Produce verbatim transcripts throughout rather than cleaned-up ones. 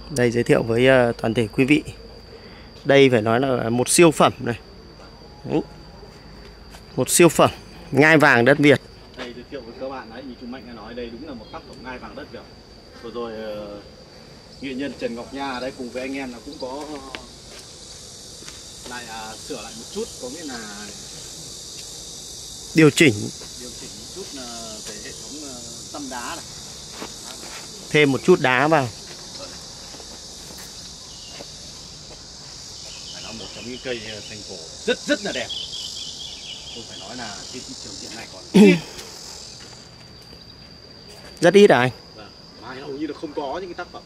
Đây giới thiệu với uh, toàn thể quý vị. Đây phải nói là một siêu phẩm này. Đấy. Một siêu phẩm ngai vàng đất Việt. Đây giới thiệu với các bạn đấy, như chú Mạnh đã nói, đây đúng là một tác phẩm ngai vàng đất Việt. Rồi rồi uh, nghệ nhân Trần Ngọc Nha đấy cùng với anh em là cũng có uh, lại uh, sửa lại một chút, có nghĩa là điều chỉnh điều chỉnh một chút uh, về hệ thống uh, tăm đá này. Thêm một chút đá vào. Phải nói một trong những cây thành cổ rất rất là đẹp. Tôi phải nói là trên thị trường hiện nay còn ít. Rất ít à anh? Vâng, mà hầu như là không có những cái tác phẩm.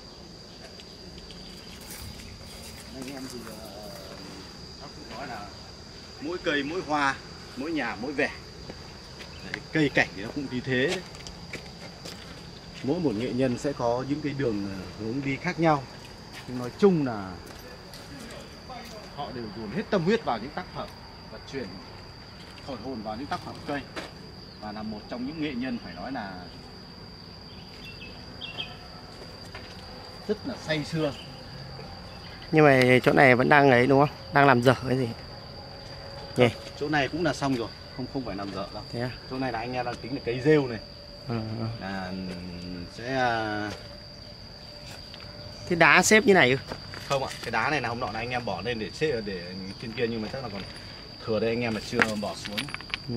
Anh em thì nó cũng nói là mỗi cây mỗi hoa, mỗi nhà mỗi vẻ. Đấy, cây cảnh thì nó cũng như thế đấy. Mỗi một nghệ nhân sẽ có những cái đường hướng đi khác nhau, nhưng nói chung là họ đều dồn hết tâm huyết vào những tác phẩm và truyền thổi hồn vào những tác phẩm cây, và là một trong những nghệ nhân phải nói là rất là say sưa. Nhưng mà chỗ này vẫn đang ấy đúng không? Đang làm dở cái gì? Yeah. Chỗ này cũng là xong rồi, không không phải làm dở đâu. Thế à? Chỗ này là anh em đang tính là cây rêu này. Ừ. Là sẽ thế đá xếp như này ư? Không ạ, cái đá này là hôm nọ là anh em bỏ lên để xếp để trên kia, nhưng mà chắc là còn thừa đây anh em là chưa bỏ xuống. Ừ.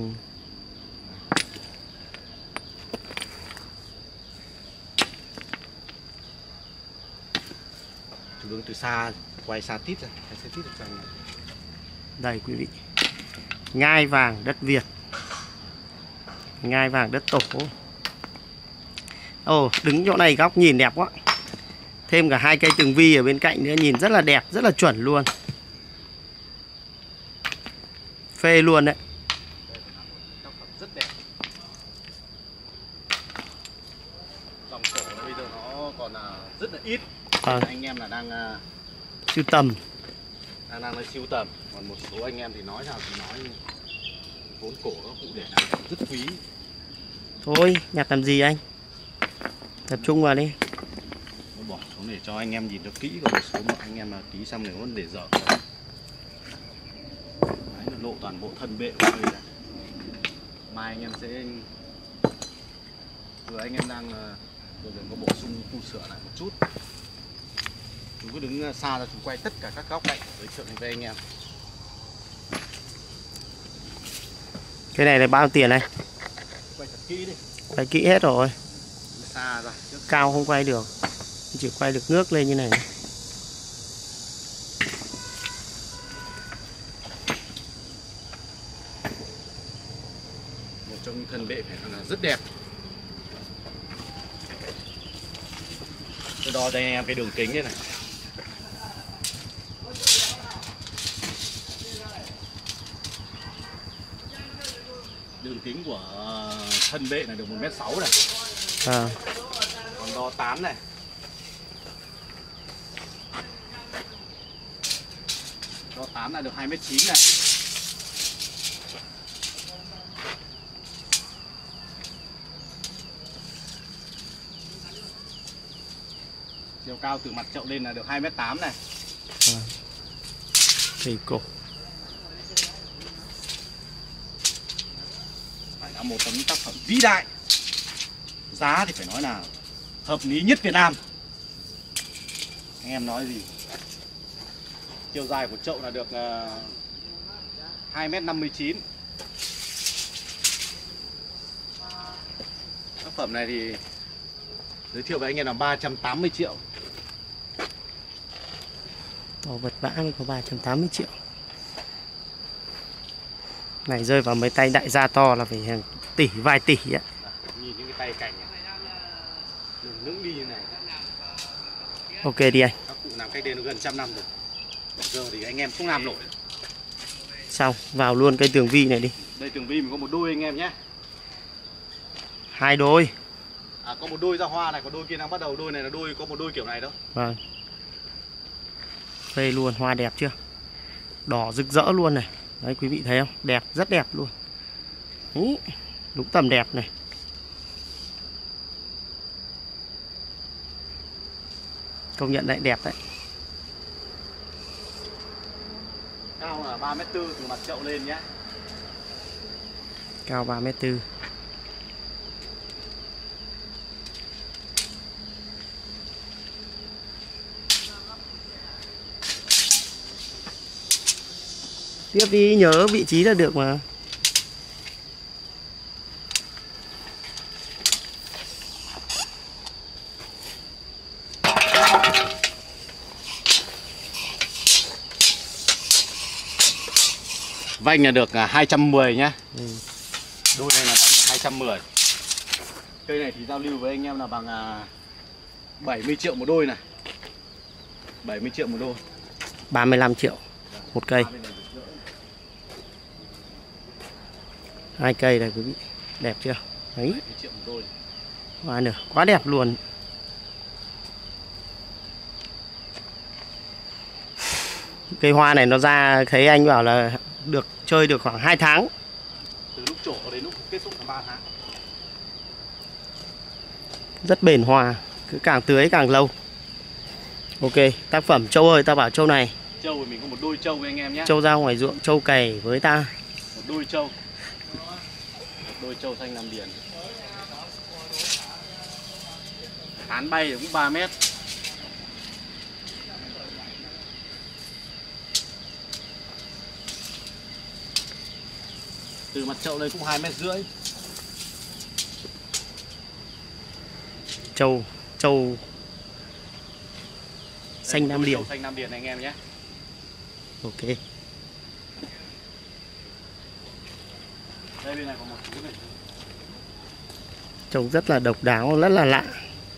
Chú đứng từ xa quay xa tít ra, sẽ tít được cho anh em. Đây quý vị, ngai vàng đất Việt, ngai vàng đất Tổ. Ồ, đứng chỗ này góc nhìn đẹp quá. Thêm cả hai cây tường vi ở bên cạnh nữa, nhìn rất là đẹp, rất là chuẩn luôn. Phê luôn đấy. Rất đẹp. Dòng cổ nó bây giờ nó còn là rất là ít. À. Anh em là đang sưu tầm, đang đang siêu tầm. Còn một số anh em thì nói nào thì nói vốn cổ nó cũng để lại rất quý. Thôi nhặt làm gì anh, tập trung vào đi. Nó bỏ xuống để cho anh em nhìn được kỹ, còn một số một anh em là ký xong này vẫn để dở. Đấy, nó lộ toàn bộ thân bệ của đây. Mai anh em sẽ vừa anh em đang vừa có bổ sung tu sửa lại một chút. Chú cứ đứng xa ra, chú quay tất cả các góc cạnh giới thiệu với anh em. Cái này là bao tiền này? Quay thật kỹ đi. Quay kỹ hết rồi. Xa ra. Cao không quay được, chỉ quay được ngước lên như này. Một trong những thân bệ phải nói là rất đẹp. Tôi đo đây em cái đường kính đây này. Đường kính của thân bệ là được một mét sáu này. À. Còn đo tán này. Đo tán là được hai mét chín này. Chiều cao từ mặt chậu lên là được hai mét tám này. À. Thì cổ. Phải là một trong những tác phẩm vĩ đại. Giá thì phải nói là hợp lý nhất Việt Nam. Anh em nói gì? Chiều dài của chậu là được uh, hai mét năm mươi chín. Tác phẩm này thì giới thiệu với anh em là ba trăm tám mươi triệu. Đồ vật vã mới có ba trăm tám mươi triệu. Này rơi vào mấy tay đại gia to là phải hàng tỷ, vài tỷ á. Nhìn những cái tay cảnh này, đường nững đi như này. Ok đi anh. Các cụ làm cách đây nó gần trăm năm rồi. Giờ thì anh em không làm nổi. Xong, vào luôn cây tường vi này đi. Đây tường vi mình có một đôi anh em nhé. Hai đôi. À, có một đôi ra hoa này, còn đôi kia đang bắt đầu. Đôi này là đôi, có một đôi kiểu này đâu. Vâng. Phê luôn, hoa đẹp chưa? Đỏ rực rỡ luôn này. Đấy quý vị thấy không? Đẹp, rất đẹp luôn. Đấy, đúng tầm đẹp này. Công nhận đấy, đẹp đấy. Cao là ba mét tư từ mặt chậu lên nhé. Cao ba mét tư. Tiếp đi, nhớ vị trí là được mà. Vành là được hai trăm mười nhá. Ừ. Đôi này là vành là hai trăm mười. Cây này thì giao lưu với anh em là bằng bảy mươi triệu một đôi này. bảy mươi triệu một đôi. ba mươi lăm triệu một cây. Hai cây này quý vị. Đẹp chưa? Đấy. bảy mươi triệu một đôi. Hoa nở quá đẹp luôn. Cây hoa này nó ra thấy anh bảo là được chơi được khoảng hai tháng. Từ lúc trổ đến lúc kết thúc là ba tháng. Rất bền hoa, cứ càng tưới càng lâu. Ok, tác phẩm Châu ơi, ta bảo Châu này. Châu thì mình có một đôi trâu với anh em nhé. Châu ra ngoài ruộng, Châu cày với ta. Một đôi trâu. Một đôi trâu xanh Nam Điền. Tán bay thì cũng ba mét. Từ mặt chậu này cũng hai mét rưỡi. Châu, Châu xanh Nam Điền. Châu xanh Nam Điền anh em nhé. Ok. Đây bên này có một chú này. Trông rất là độc đáo, rất là lạ.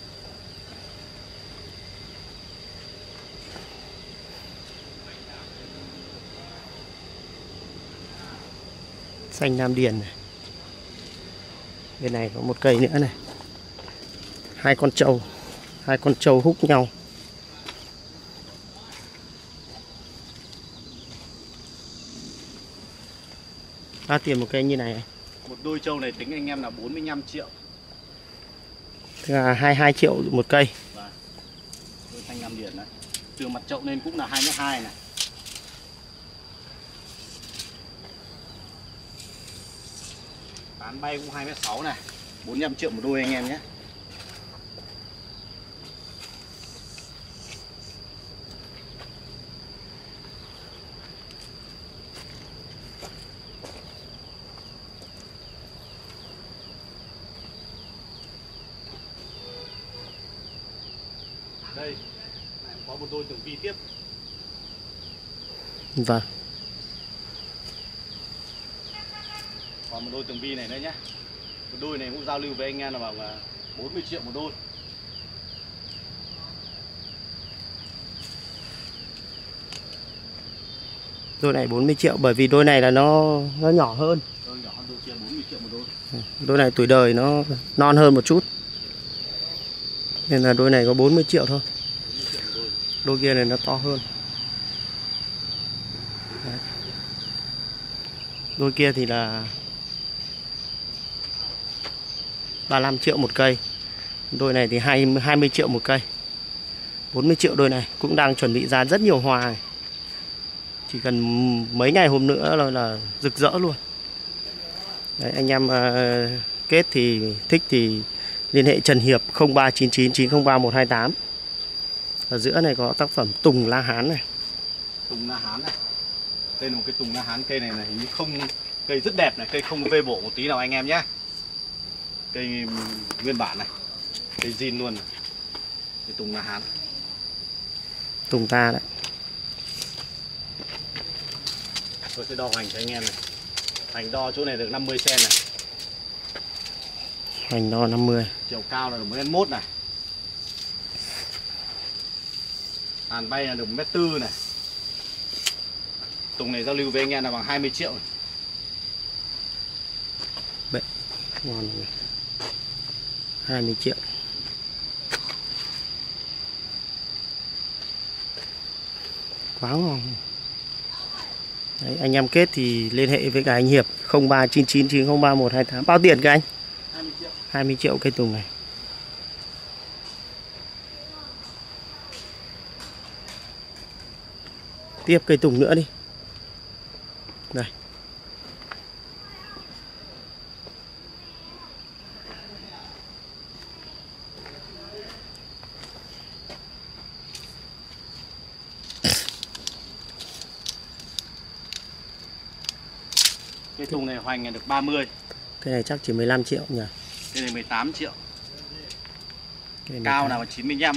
Xanh Nam Điền này. Bên này có một cây nữa này. Hai con trâu. Hai con trâu húc nhau. Bao tiền một cây như này? Một đôi trâu này tính anh em là bốn mươi lăm triệu. Tức là hai mươi hai triệu một cây. Vâng. Đôi xanh Nam Điền đấy. Từ mặt chậu lên cũng là hai mét hai này. Tán bay cũng hai mét sáu này. bốn mươi lăm triệu một đôi anh em nhé. Đây, có một đôi tường vi tiếp. Vâng. Còn một đôi tường vi này nữa nhé. Một đôi này cũng giao lưu với anh em là bảo là bốn mươi triệu một đôi. Đôi này bốn mươi triệu bởi vì đôi này là nó nó nhỏ hơn. Đôi nhỏ hơn đôi kia bốn mươi triệu một đôi. Đôi này tuổi đời nó non hơn một chút. Nên là đôi này có bốn mươi triệu thôi. bốn mươi triệu một đôi. Đôi kia này nó to hơn. Đấy. Đôi kia thì là ba mươi lăm triệu một cây. Đôi này thì hai mươi triệu một cây. bốn mươi triệu đôi này cũng đang chuẩn bị ra rất nhiều hoa này. Chỉ cần mấy ngày hôm nữa là, là rực rỡ luôn. Đấy, anh em uh, kết thì thích thì liên hệ Trần Hiệp không ba chín chín chín không ba một hai tám. Ở giữa này có tác phẩm Tùng La Hán này. Tùng La Hán này. Đây là một cái Tùng La Hán, cây này là hình như không, cây rất đẹp này, cây không vê bổ một tí nào anh em nhé. Cây nguyên bản này, cây zin luôn này. Cây Tùng La Hán. Tùng ta đấy. Tôi sẽ đo hoành cho anh em này. Hoành đo chỗ này được năm mươi xen-ti-mét này. Hoành đo năm mươi. Chiều cao là được một mét mốt này. Tàn bay là được một mét tư này. Tùng này giao lưu với anh em là bằng hai mươi triệu này. Bệ. Ngon này. hai mươi triệu. Quá ngon. Đấy, anh em kết thì liên hệ với cả anh Hiệp không ba chín chín chín không ba một hai tám. Bao tiền các anh? hai mươi triệu. hai mươi triệu cây tùng này. Tiếp cây tùng nữa đi. Đây. Cây tùng này hoành được ba mươi. Cái này chắc chỉ mười lăm triệu nhỉ. Cây này mười tám triệu. Cái này Cao nào chín mươi lăm.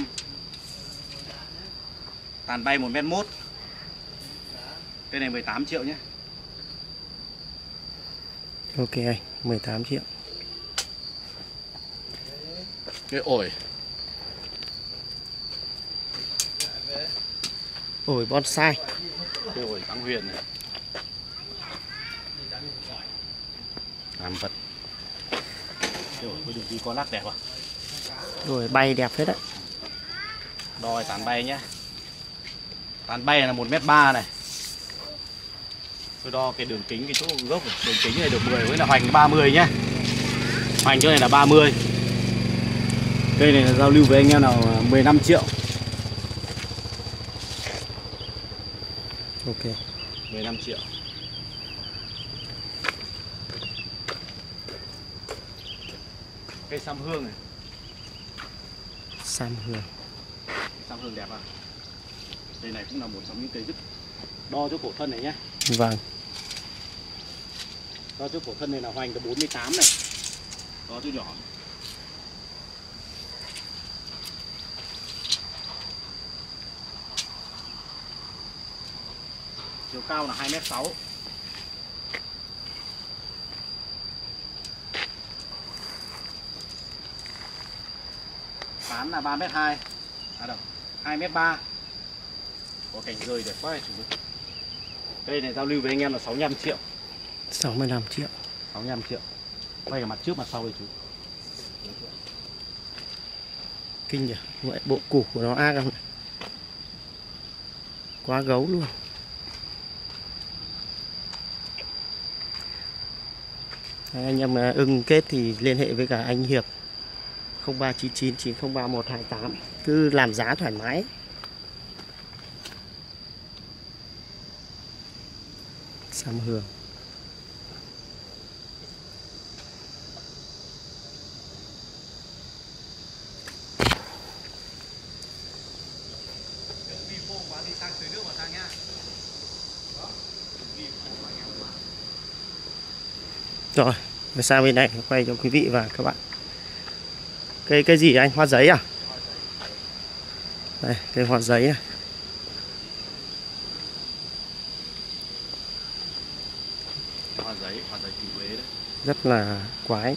Tàn bay một mét mốt. Cây này mười tám triệu nhé. Ok anh, mười tám triệu. Cây ổi. Ổi bonsai. Cây ổi Thắng Huyền này. Làm vật. Cây ổi có đường đi có lắc đẹp à? Rồi bay đẹp hết đấy. Đo tán bay nhé. Tán bay là một mét ba này. Tôi đo cái đường kính cái chỗ gốc này. Đường kính này được mười với là hoành ba mươi nhé. Hoành chỗ này là ba mươi. Cây này là giao lưu với anh em nào mười lăm triệu. Ok. mười lăm triệu. Cây sam hương này. Sam hương. Sam hương đẹp à? Cây này cũng là một trong những cây rất đo chỗ cổ thân này nhé. Vâng. Đo chỗ cổ thân này là hoành có bốn mươi tám này. Đo chỗ nhỏ. Chiều cao là hai mét sáu. Tán là ba mét hai. À đâu, hai mét ba. Có cành rơi đẹp quá chú. Cây này giao lưu với anh em là sáu mươi lăm triệu. sáu mươi lăm triệu. sáu mươi lăm triệu. Quay cả mặt trước mặt sau đây chú. Kinh nhỉ. Vậy bộ củ của nó ác không? Quá gấu luôn. Đấy, anh em ưng kết thì liên hệ với cả anh Hiệp không ba chín chín chín không ba một hai tám. Cứ làm giá thoải mái. Sam hương. Rồi, rồi sang bên này quay cho quý vị và các bạn. Cây cây gì anh? Hoa giấy à? Đây, cây hoa giấy này. Hoa giấy, hoa giấy kỳ Huế đấy. Rất là quái.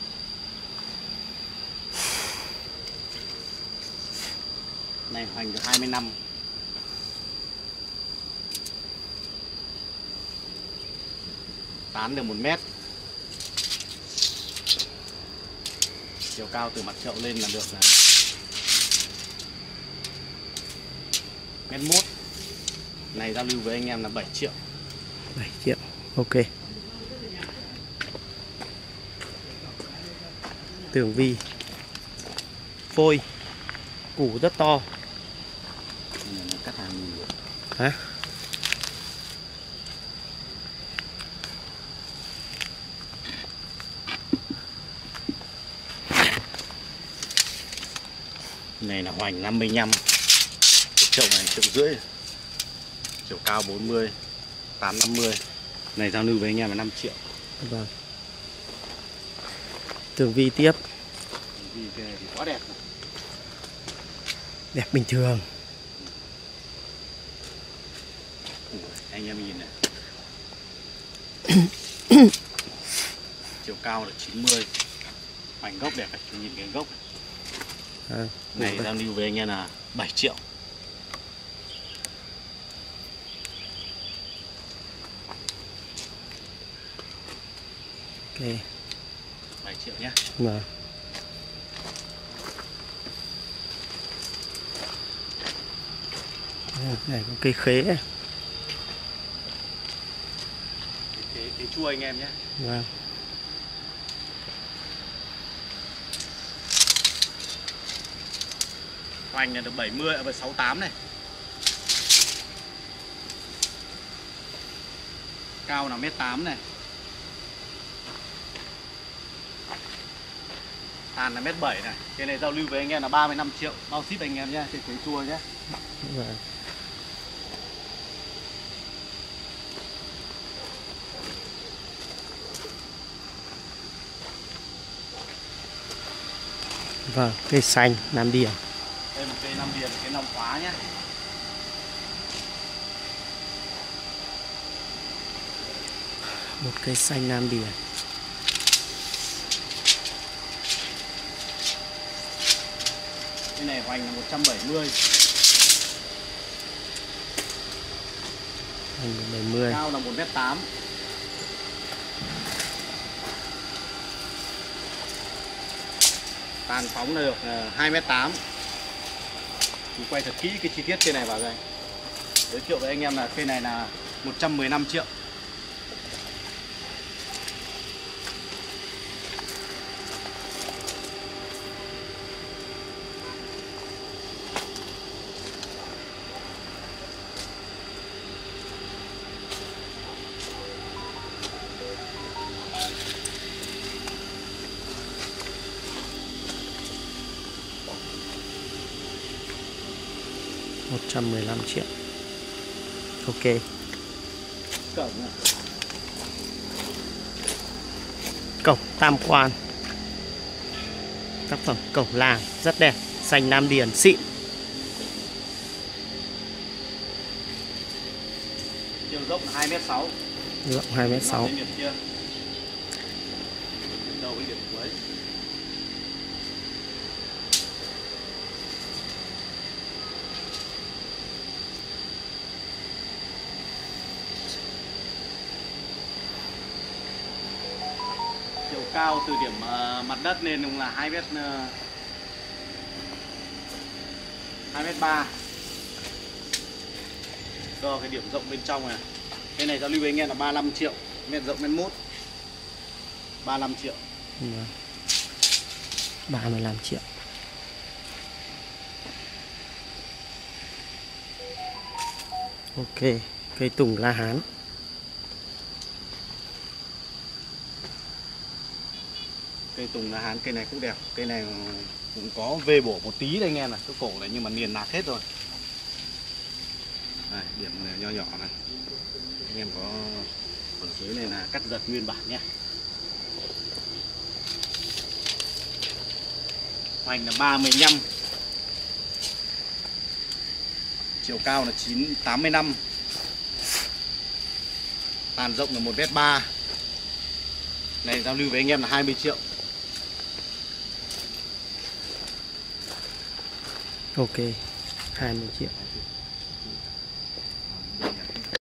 Này hoành được hai mươi năm. Tán được một mét. Chiều cao từ mặt chậu lên là được là mét mốt. Này giao lưu với anh em là bảy triệu. bảy triệu. Ok. Tường vi. Phôi. Củ rất to. Này là cắt hàng nhiều. Hả? Này là hoành năm mươi lăm. Chậu này chậu rưỡi. Chiều cao bốn mươi. tám năm mươi. Này giao lưu với anh em là năm triệu. Vâng. Tường vi tiếp. Vì cái này thì quá đẹp. Đẹp bình thường. Anh em nhìn này. Chiều cao là chín mươi. Hoành gốc đẹp này, chú nhìn cái gốc này. À, Này giao lưu với anh em là bảy triệu. ok. bảy triệu nhé. Vâng. Này có cây khế này. Cái, cái chua anh em nhé. Vâng. Hoành là được bảy mươi, sáu mươi tám này. Cao là mét tám này. Tàn là mét bảy này. Cái này giao lưu với anh em là ba mươi lăm triệu. Bao ship anh em nhé, trên cái chua nhé. Vâng. Vâng, cây xanh Nam Điền. Đây một cây Nam Điền, cái nòng khóa nhé. Một cây xanh Nam Điền. Cái này hoành là một trăm bảy mươi. Hoành bảy mươi. Cao là một mét tám. Tàn phóng là được hai mét tám. Mình quay thật kỹ cái chi tiết cây này vào đây. Giới thiệu với anh em là cây này là một trăm mười lăm triệu. một trăm mười lăm triệu. Ok. Cổng này. Cổng tam quan. Tác phẩm cổng làng rất đẹp, xanh Nam Điền xịn. Chiều rộng là hai mét sáu. Rộng hai mét sáu. Điểm kia. Điểm đầu với điểm cuối. Chiều cao từ điểm uh, mặt đất lên là hai mét uh, hai mét ba. Cho cái điểm rộng bên trong này. Cái này giao lưu với anh em là ba mươi lăm triệu, mét rộng mét mốt. ba mươi lăm triệu. ba mươi lăm triệu. Ok, cây tùng La Hán. Cây tùng La Hán, cây này cũng đẹp. Cây này cũng có vê bổ một tí đây anh em này. Cái cổ này nhưng mà niền nạc hết rồi. Đây, điểm này nho nhỏ này. Anh em có phần dưới này là cắt giật nguyên bản nhé. Hoành là ba mươi lăm. Chiều cao là chín tám mươi lăm. Tàn rộng là một mét ba. Này giao lưu với anh em là hai mươi triệu. Ok, hai mươi triệu.